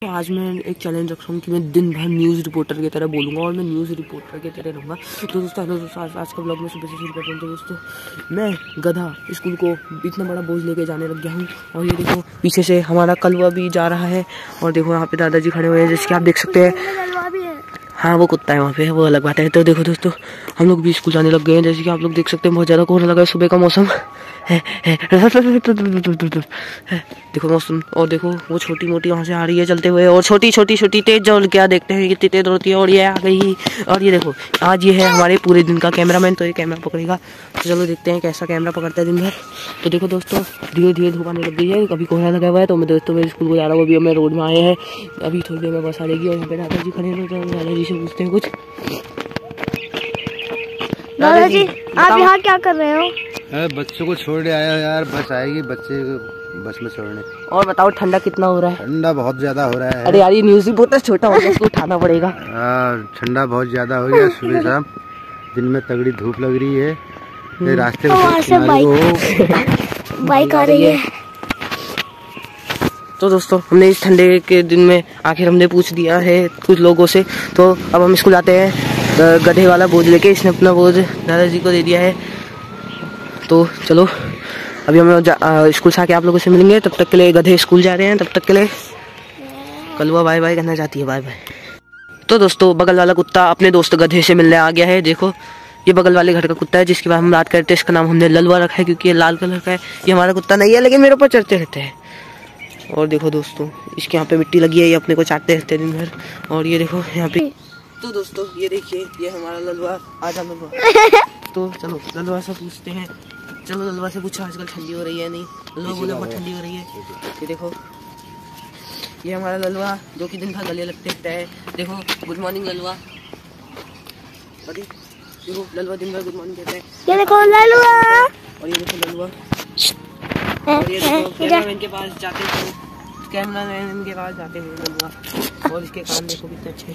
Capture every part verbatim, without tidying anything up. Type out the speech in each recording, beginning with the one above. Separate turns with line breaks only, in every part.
तो आज मैं एक चैलेंज रख रहा हूँ कि मैं दिन भर न्यूज़ रिपोर्टर की तरह बोलूँगा और मैं न्यूज़ रिपोर्टर की तरह रहूँगा। तो दोस्तों हेलो दोस्तों, आज, आज का ब्लॉग में सुबह से शुरू करता हूँ। तो दोस्तों मैं गधा स्कूल को इतना बड़ा बोझ लेके जाने लग गया हूँ। और ये देखो पीछे से हमारा कलवा भी जा रहा है और देखो यहाँ पे दादाजी खड़े हुए हैं, जैसे कि आप देख सकते हैं। हाँ वो कुत्ता है वहाँ पे, वो अलग बात है। तो देखो दोस्तों हम लोग भी स्कूल जाने लग गए हैं, जैसे कि आप लोग देख सकते हैं। बहुत ज़्यादा कोहरा लगा है, सुबह का मौसम है, है, है। देखो मौसम, और देखो वो छोटी मोटी वहाँ से आ रही है चलते हुए, और छोटी छोटी छोटी तेज जो क्या देखते हैं कितनी तेज होती है। और ये आ गई, और ये देखो आज ये है हमारे पूरे दिन का कैमरामैन, तो ये कैमरा पकड़ेगा। तो चलो देखते हैं कैसा कैमरा पकड़ता है दिन भर। तो देखो दोस्तों धीरे धीरे धूप आने लग गई है, कभी कोहरा लगा हुआ है। तो मैं दोस्तों मेरे स्कूल को जा रहा हूँ, अभी मैं रोड में आए हैं, अभी थोड़ी देर में बस आ जाएगी। और यहाँ पे दादाजी खड़े हैं, तो दादाजी से पूछते हैं कुछ।
दादाजी आप यहाँ क्या कर रहे हो?
अरे बच्चों को छोड़ आया यार, बस आएगी बच्चे बस में छोड़ने।
और बताओ ठंडा कितना हो रहा है?
ठंडा बहुत ज्यादा हो रहा है।
अरे यार ये न्यूज़ रिपोर्टर छोटा हो गया, इसको उठाना पड़ेगा।
ठंडा बहुत ज्यादा हो गया सुबह शाम, दिन में तगड़ी धूप लग रही है। ये रास्ते
से बाइक बाइक आ रही है।
तो दोस्तों हमने इस ठंडे के दिन में आखिर हमने पूछ दिया है कुछ लोगों से, तो अब हम स्कूल आते हैं। गधे वाला बोझ लेके इसने अपना बोझ दादाजी को दे दिया है। तो चलो अभी हम स्कूल से आके आप लोगों से मिलेंगे। तब तक के लिए गधे स्कूल जा रहे हैं, तब तक के लिए कलवा बाय बाय कहना चाहती है, बाय बाय। तो दोस्तों बगल वाला कुत्ता अपने दोस्त गधे से मिलने आ गया है। देखो ये बगल वाले घर का कुत्ता है जिसके बाद हम बात करते हैं। इसका नाम हमने ललवा रखा है क्योंकि ये लाल कलर का है। ये हमारा कुत्ता नहीं है लेकिन मेरे ऊपर चढ़ते रहते हैं। और देखो दोस्तों इसके यहाँ पे मिट्टी लगी है, ये अपने को चाटते रहते हैं दिन भर। और ये देखो यहाँ पे, तो दोस्तों ये देखिए ये हमारा ललवा, आजा ललवा। तो चलो ललवा से पूछते हैं, चलो ललवा से पूछो आजकल ठंडी हो रही है नहीं? ललवा बोले बहुत ठंडी हो रही है। ये देखो ये हमारा ललवा जो कि दिन भर गले लगते रहता है। देखो गुड मॉर्निंग ललवा, देखो ललवा दिन भर गुड मॉर्निंग कहता है।
ये देखो ललवा,
और ये देखो ललवा, और ये देखो कैमरामैन के पास जाते हुए, कैमरामैन के पास जाते हुए ललवा। और इसके कान देखो कितने अच्छे,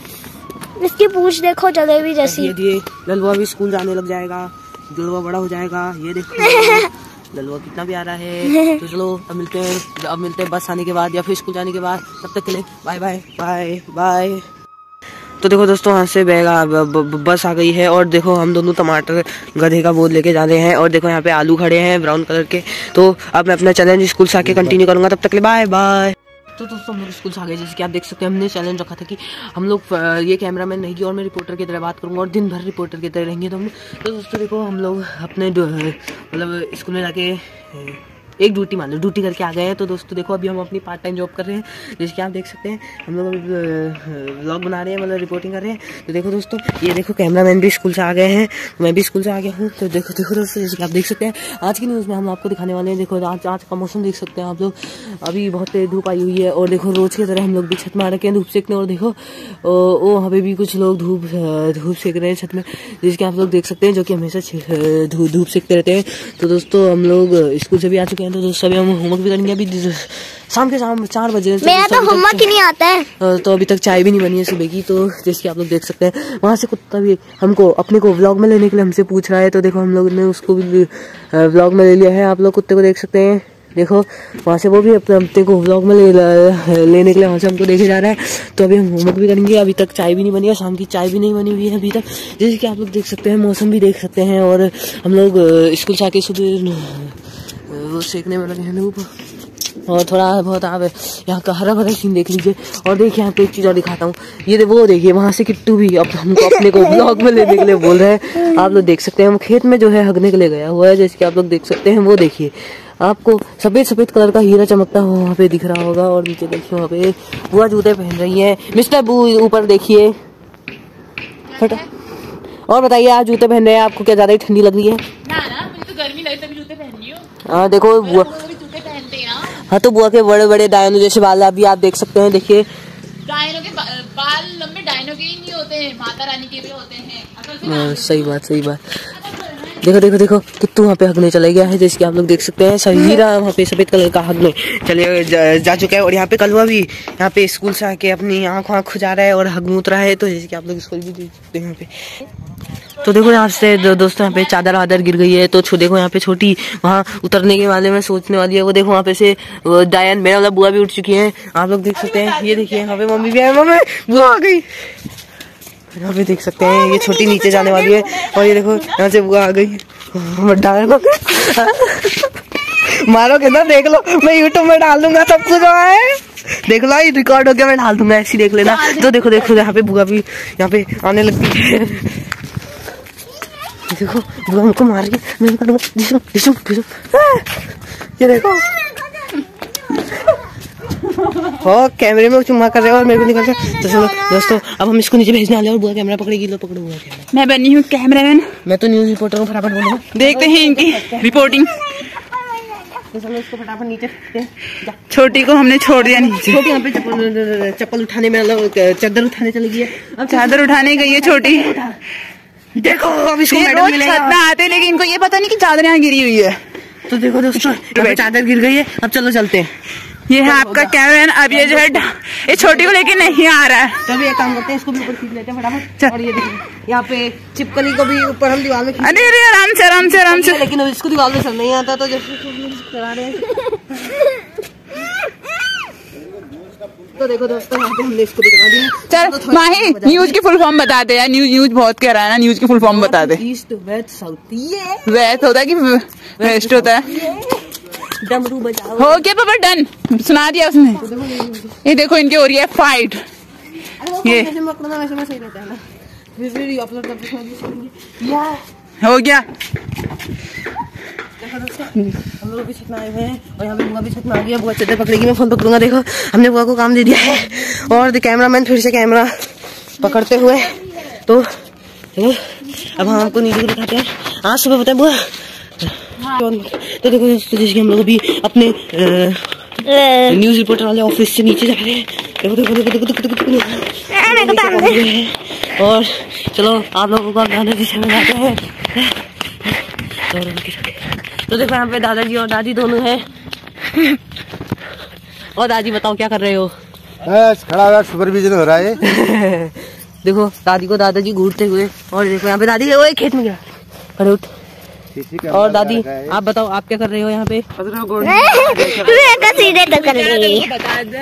इसकी पूंछ देखो जलेबी जैसी।
ये दिए ललवा भी स्कूल जाने लग जाएगा, ललवा बड़ा हो जाएगा। ये देखो ललवा कितना प्यारा है। तो चलो अब मिलते हैं, अब मिलते हैं बस आने के बाद या फिर स्कूल जाने के बाद। तब तक के लिए बाय बाय बाय बाय। तो देखो दोस्तों यहाँ से बैग बस आ गई है, और देखो हम दोनों टमाटर गधे का बोझ लेके जा रहे हैं। और देखो यहाँ पे आलू खड़े हैं ब्राउन कलर के। तो अब मैं अपना चैलेंज स्कूल से आके कंटिन्यू करूंगा, तब तक के लिए बाय बाय। तो दोस्तों हम लोग स्कूल से आ गए, जैसे कि आप देख सकते हैं। हमने चैलेंज रखा था कि हम लोग ये कैमरामैन रहेगी और मैं रिपोर्टर की तरह बात करूंगा और दिन भर रिपोर्टर की तरह रहेंगे। तो हम तो दोस्तों देखो हम लोग अपने मतलब स्कूल में जाके एक ड्यूटी मान लो ड्यूटी करके आ गए हैं। तो दोस्तों देखो अभी हम अपनी पार्ट टाइम जॉब कर रहे हैं, जैसे कि आप देख सकते हैं। हम लोग अभी व्लॉग बना रहे हैं, मतलब रिपोर्टिंग कर रहे हैं। तो देखो दोस्तों ये देखो कैमरामैन भी स्कूल से आ गए हैं, मैं भी स्कूल से आ गया हूँ। तो देखो देखो दोस्तों जैसे कि आप देख सकते हैं आज की न्यूज़ में हम आपको दिखाने वाले हैं। देखो आज आज का मौसम देख सकते हैं आप लोग, अभी बहुत तेज धूप आई हुई है। और देखो रोज की तरह हम लोग भी छत में आ रखे हैं धूप सेकने। और देखो वो वहाँ पे भी कुछ लोग धूप धूप सेक रहे हैं छत में, जैसे कि आप लोग देख सकते हैं, जो कि हमेशा धूप सेकते रहते हैं। तो दोस्तों हम लोग स्कूल से भी आ चुके हैं। तो दोस्तों अभी हम होमवर्क भी करेंगे, अभी शाम के शाम चार बजे।
मेरा तो होमवर्क ही नहीं आता है,
तो अभी तक चाय भी नहीं बनी है सुबह की। तो जैसे कि आप लोग देख सकते हैं वहाँ से कुत्ता भी हमको अपने को व्लॉग में लेने के लिए हमसे पूछ रहा है। तो देखो हम लोग ने उसको भी व्लॉग में ले लिया है, आप लोग कुत्ते को देख सकते हैं। देखो वहाँ से वो भी अपने अपने को व्लॉग में ले, लेने के लिए वहाँ से हमको देखे जा रहा है। तो अभी हम होमवर्क भी करेंगे, अभी तक चाय भी नहीं बनी है, शाम की चाय भी नहीं बनी हुई है अभी तक, जैसे कि आप लोग देख सकते हैं। मौसम भी देख सकते हैं, और हम लोग स्कूल से आके सुबह वो सेकने में लगे हैं धूप। और थोड़ा बहुत आप यहाँ का हरा भरा सीन देख लीजिए। और देखिए यहाँ पे एक चीज़ और दिखाता हूँ, ये वो देखिए वहाँ से किट्टू भी अब हमको अपने को ब्लॉग में लेने के लिए बोल रहे हैं। आप लोग देख सकते हैं वो खेत में जो है हगने के लिए गया हुआ है, जैसे कि आप लोग देख सकते हैं। वो देखिए आपको सफेद सफेद कलर का हीरा चमकता हुआ वहाँ पे दिख रहा होगा। और नीचे देखिए वहाँ पे बुआ जूते पहन रही है। मिस्टर बू ऊपर देखिए, और बताइए आप जूते पहन रहे हैं, आपको क्या ज्यादा ही ठंडी लग रही है?
ना ना मुझे तो गर्मी लगी तभी जूते पहन रही हूँ।
हाँ देखो बुआ
जूते पहनते हैं। हाँ
तो बुआ के बड़े बड़े डायनो जैसे बाल अभी आप देख सकते हैं। देखिए
डायनो के बाल लंबे डायनो के ही नहीं होते हैं, माता रानी के भी होते हैं।
हाँ सही बात सही बात। देखो देखो देखो कित्तू वहाँ पे हगने चला गया है, जैसे कि आप लोग देख सकते हैं। हीरा वहाँ पे सफेद कलर का हगने चले जा, जा चुका है। और यहाँ पे कलवा भी यहाँ पे स्कूल से आके अपनी आँख आँख खुजा रहा है और हग मूत रहा है। तो जैसे कि आप लोग स्कूल भी देख सकते हैं यहाँ पे। तो देखो यहाँ से दो, दोस्तों यहाँ पे चादर वादर गिर गई है। तो छो देखो यहाँ पे छोटी वहाँ उतरने के वाले में सोचने वाली है। वो देखो वहाँ पे से डायन मेरा वाला बुआ भी उठ चुकी है, आप लोग देख सकते हैं। ये देखिए यहाँ पे मम्मी भी है, मम्मी बुआ आ गई। यहाँ पे देख सकते हैं ये छोटी नीचे जाने वाली है। और ये देखो यहाँ से बुआ आ गई। डायन मारो कितना देख लो, मैं यूट्यूब में डाल दूंगा सब कुछ है, देख लो ये रिकॉर्ड हो गया, मैं डाल दूंगा, ऐसी देख लेना। तो देखो देखो यहाँ पे बुआ भी यहाँ पे आने लगती है। देखो बुआ हमको मार रही है, मैं करूँगा डिशुम डिशुम डिशुम। ये देखो हो कैमरे में चुम्मा कर रहे हो और मेरे को निकल रहा। तो चलो दोस्तों अब हम इसको नीचे भेजने वाले और बुआ कैमरा पकड़ेगी। लो पकड़ो बुआ कैमरा।
मैं बनी हूँ कैमरामैन,
मैं तो न्यूज रिपोर्टर हूँ, फटाफट बोलो।
देखते हैं इनकी रिपोर्टिंग।
तो चलो इसको फटाफट नीचे फेंकते हैं।
छोटी को हमने छोड़ दिया नीचे।
छोटी यहाँ पे चप्पल चप्पल उठाने में मतलब चादर उठाने चली गई है।
अब चादर उठाने गई है छोटी।
देखो अब इसको
ये
मैडम
रोज
मिलेगा।
छत में आते हैं, लेकिन इनको ये पता नहीं कि चादर यहाँ गिरी हुई है।
तो देखो दोस्तों यहाँ पे चादर गिर गई है। अब चलो चलते हैं।
ये है आपका कैमरामैन। अब ये जो है ये छोटी को लेके नहीं आ रहा है।
तो अभी एक काम करते हैं, इसको भी ऊपर खींच लेते हैं फटाफट। और ये देखिए यहाँ पे चिपकली को भी ऊपर हम दीवार में खींच।
अरे अरे आराम से आराम से आराम से।
लेकिन इसको दीवार में चल नहीं आता, तो जैसे चला रहे हैं। तो देखो दोस्तों यहाँ पे हमने इसको दिखा दिया।
चल माही न्यूज की फुल फॉर्म बता दे यार। न्यूज न्यूज बहुत कह रहा है ना, न्यूज की फुल फॉर्म बता दे।
East west south. ये
वेस्ट होता है कि वेस्ट होता है?
डमरू बजाओ।
हो गया पापा, डन, सुना दिया उसने। ये देखो इनकी हो रही है फाइट। ये हो गया।
हम लोग भी छत में आए हुए हैं और यहाँ पे बुआ भी छत में आ गई है। बुआ चादर पकड़ेगी, मैं फोन पकड़ूंगा। देखो हमने बुआ को काम दे दिया है और कैमरामैन फिर से कैमरा पकड़ते हुए। तो चलो अब हम आपको नीचे को दिखाते हैं। आज सुबह बताए बुआ। तो देखो जैसे हम लोग भी अपने न्यूज रिपोर्टर वाले ऑफिस से नीचे जा रहे हैं। देखो देखो देखो देखो देखो देखो देखो। और चलो आप लोगों को गाने की समझ आते हैं। तो देखो यहाँ पे दादाजी और दादी दोनों हैं। और दादी बताओ क्या कर रहे हो?
बस खड़ा हुआ सुपरविजन हो रहा है।
देखो दादी को दादाजी घूरते हुए। और देखो यहाँ पे दादी वो खेत में गया। अरे उठ। और दादी आप बताओ आप क्या कर रहे हो यहाँ पे?
सीधे तो कर रही है।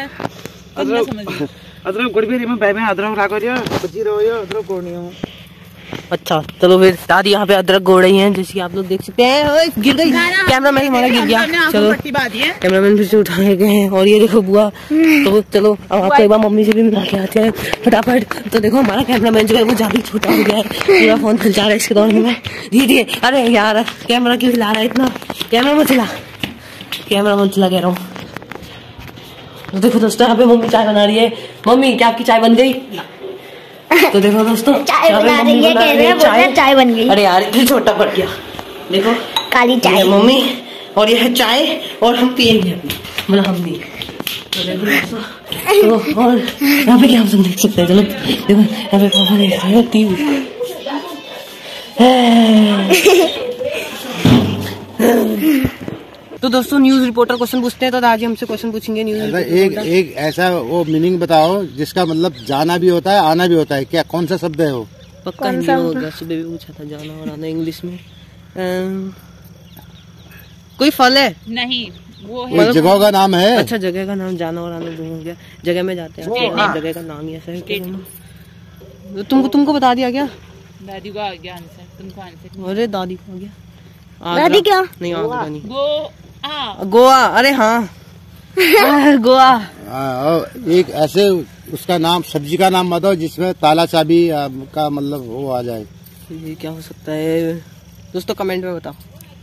अदरक गोड़ भी में बैबे अदरक ला करियो बची रहो यो अदरक गोड़नियो।
अच्छा चलो फिर दादी यहाँ पे अदरक गोड़ रही हैं, जैसे कि आप लोग देख सकते हैं। ओए गिर गई, कैमरामैन हमारा गिर गया। चलो कैमरामैन फिर से उठाए गए हैं। और ये देखो बुआ। तो चलो अब आपको एक बार मम्मी से भी मिला के आते हैं फटाफट। तो देखो हमारा कैमरामैन जो है वो ज्यादा छोटा हो गया है, पूरा फोन खिंचा रहा है इसके दौर में। धीरे अरे यार कैमरा क्यों हिला रहा है इतना? कैमरा मत हिला, कैमरा मत हिला कह रहा हूँ। तो देखो दोस्तों यहाँ पे मम्मी चाय बना रही है। मम्मी क्या आपकी चाय बन गई? तो देखो दोस्तों
चाय बना रही है, कह रहे हैं बोल चाय बन गई।
अरे यार इतनी छोटा पड़ गया। देखो
काली चाय
मम्मी और ये है चाय और हम पियेंगे मतलब हम नहीं। तो देखो दोस्तों तो और यहाँ पे क्या हम सब देख सकते हैं। चलो देखो यहाँ पे पापा देख रहे हैं टीवी। तो दोस्तों न्यूज रिपोर्टर क्वेश्चन पूछते हैं। तो आज हमसे क्वेश्चन पूछेंगे न्यूज
एक एक ऐसा वो मीनिंग बताओ जिसका मतलब जाना भी होता है आना भी होता है। क्या कौन सा शब्द है वो?
पक्का हिंदी होगा। सुबह भी पूछा था जाना और आना इंग्लिश में। अम, कोई फल है?
नहीं वो है
एक जगह का नाम है।
अच्छा जगह का नाम जाना और आना दोनों हो गया। जगह में जाते हैं तो जगह का नाम ही ऐसा है कि तुमको तुमको बता दिया क्या?
दादी को आ गया आंसर, तुमको आंसर।
अरे दादी को आ गया।
दादी क्या?
नहीं आगरा नहीं।
गो आ
गोवा। अरे हाँ गोवा।
हाँ, और एक ऐसे उसका नाम सब्जी का नाम बताओ जिसमें ताला चाबी आ, का मतलब वो आ जाए।
ये क्या हो सकता है दोस्तों कमेंट में बताओ।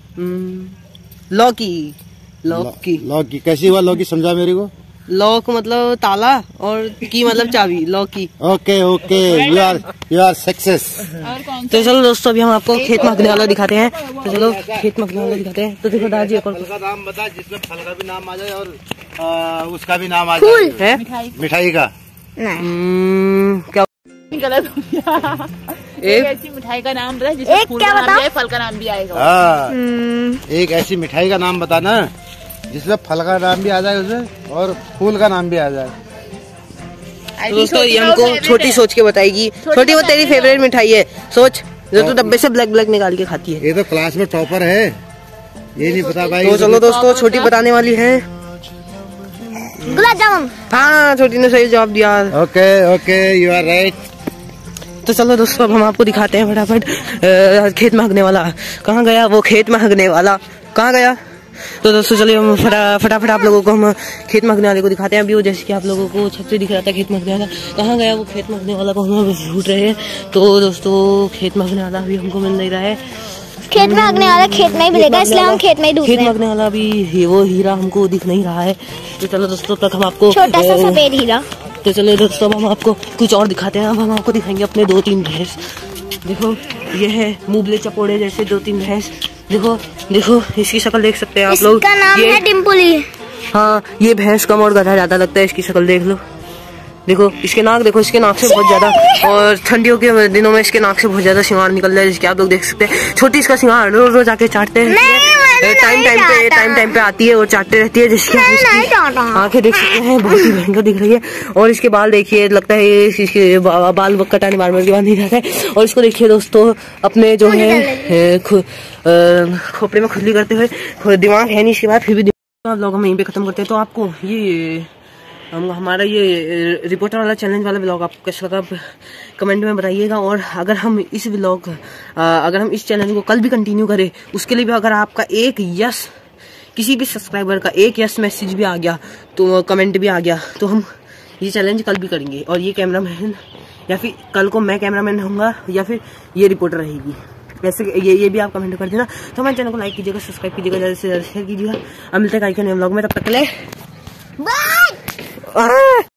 लौकी। लौकी
लौकी कैसी हुआ? लौकी समझा मेरे को।
लॉक मतलब ताला और की मतलब चाबी। लौकी।
Okay okay you are you are success.
और कौन
तो चलो दोस्तों अभी हम आपको खेत मखने वाला दिखाते हैं। तो चलो खेत मखने वाला दिखाते हैं। तो देखो दादी एक और
फल का नाम बता जिसमें फल का भी नाम आ जाए और आ, उसका भी नाम आ जाए।
है
मिठाई का
हम्म, क्या
गलत हो गया। एक ऐसी मिठाई का नाम बता जिसमें
एक
फूल
क्या
का नाम
बता?
भी आए, फल का नाम भी आएगा।
हाँ एक ऐसी मिठाई का नाम बताना जिसमें फल का नाम भी आ जाए उसमें और फूल का नाम भी आ जाए।
तो दोस्तों ये हमको छोटी सोच के बताएगी। छोटी वो तेरी फेवरेट मिठाई है, सोच ये तो डब्बे से ब्लैक ब्लैक निकाल के खाती है।
ये तो क्लास में टॉपर है, ये नहीं पता भाई।
तो चलो दोस्तों, छोटी बताने वाली है।
गुलाब जामुन।
हाँ, छोटी ने सही जवाब दिया।
Okay okay, you are right.
तो चलो दोस्तों, अब हम आपको दिखाते हैं फटाफट खेत में हगने वाला। कहाँ गया वो खेत में हगने वाला, कहाँ गया? तो दोस्तों चलिए हम फटा फटाफट आप लोगों को हम खेत में हगने वाले को दिखाते हैं। अभी वो जैसे कि आप लोगों को छत से दिख रहा था खेत में हगने वाला, कहाँ गया वो खेत में हगने वाला को हम ढूंढ रहे हैं। तो दोस्तों खेत में हगने वाला अभी हमको मिल नहीं रहा है।
खेत में हगने वाला खेत में ही मिलेगा, इसलिए हम खेत में ही ढूंढ
खेत
रहे
में
हैं।
हगने वाला अभी वो हीरा हमको दिख नहीं रहा है। तो चलो दोस्तों, तक हम आपको
छोटा सा सफेद हीरा।
तो चलो दोस्तों, अब हम आपको कुछ और दिखाते हैं। अब हम आपको दिखाएंगे अपने दो तीन भैंस। देखो, ये है मुबले चपोड़े जैसे दो तीन भैंस। देखो देखो, इसकी शक्ल देख सकते हैं आप लोग।
इसका नाम
ये
है डिम्पली।
हाँ, ये भैंस कम और गधा ज्यादा लगता है। इसकी शक्ल देख लो, देखो इसके नाक, देखो इसके नाक से बहुत ज्यादा, और ठंडियों के दिनों में इसके नाक से बहुत ज्यादा सिंगार निकल रहा है, जिसके आप लोग देख सकते हैं। छोटी इसका सिंगार रोज रोज आके चाटते हैं, टाइम टाइम पे टाइम टाइम पे आती है और चाटते रहती है, जिसकी आंखें देख सकते हैं बहुत ही भयंकर दिख रही है। और इसके बाल देखिए, लगता है ये इसके बाल कटाने बार बार के बाद नहीं जाता है। और इसको देखिए दोस्तों, अपने जो है खोपड़े में खुजली करते हुए, दिमाग है नहीं इसके बाद, फिर भी आप लोग हम यहीं पे खत्म करते हैं। तो आपको ये हम हमारा ये रिपोर्टर वाला चैलेंज वाला ब्लॉग आपको कैसा लगा, आप कमेंट में बताइएगा। और अगर हम इस ब्लॉग अगर हम इस चैलेंज को कल भी कंटिन्यू करें, उसके लिए भी अगर आपका एक यस, किसी भी सब्सक्राइबर का एक यस मैसेज भी आ गया, तो कमेंट भी आ गया, तो हम ये चैलेंज कल भी करेंगे। और ये कैमरामैन, या फिर कल को मैं कैमरामैन होऊंगा, या फिर ये रिपोर्टर रहेगी, वैसे ये ये भी आप कमेंट कर देना। तो हमारे चैनल को लाइक कीजिएगा, सब्सक्राइब कीजिएगा, ज़्यादा से ज़्यादा शेयर कीजिएगा। अब मिलते हैं कल के नए ब्लॉग में, तब तक के लिए बाय।